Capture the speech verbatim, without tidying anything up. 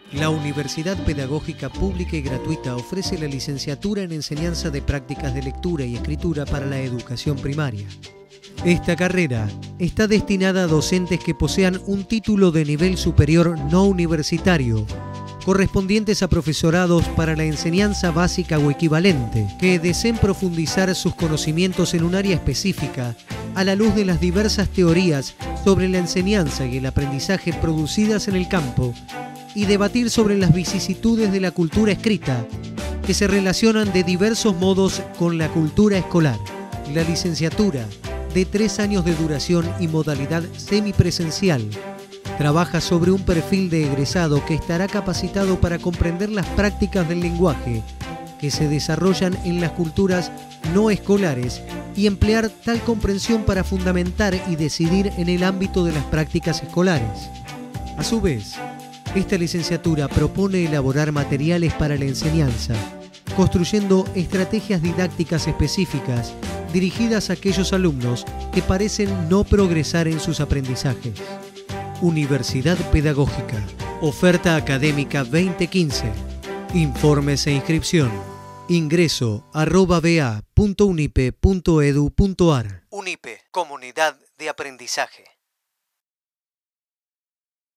La Universidad Pedagógica Pública y Gratuita ofrece la licenciatura en Enseñanza de Prácticas de Lectura y Escritura para la Educación Primaria. Esta carrera está destinada a docentes que posean un título de nivel superior no universitario, correspondientes a profesorados para la enseñanza básica o equivalente, que deseen profundizar sus conocimientos en un área específica a la luz de las diversas teorías sobre la enseñanza y el aprendizaje producidas en el campo y debatir sobre las vicisitudes de la cultura escrita que se relacionan de diversos modos con la cultura escolar. La licenciatura, de tres años de duración y modalidad semipresencial, trabaja sobre un perfil de egresado que estará capacitado para comprender las prácticas del lenguaje que se desarrollan en las culturas no escolares y emplear tal comprensión para fundamentar y decidir en el ámbito de las prácticas escolares. A su vez, esta licenciatura propone elaborar materiales para la enseñanza, construyendo estrategias didácticas específicas dirigidas a aquellos alumnos que parecen no progresar en sus aprendizajes. Universidad Pedagógica. Oferta académica veinte quince. Informes e inscripción. Ingreso arroba ba punto unipe punto edu punto ar. Unipe, Comunidad de Aprendizaje.